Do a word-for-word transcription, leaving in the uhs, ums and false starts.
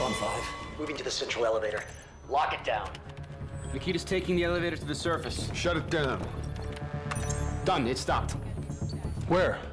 on five. Moving to the central elevator. Lock it down. Nikita's taking the elevator to the surface. Shut it down. Done, it stopped. Where?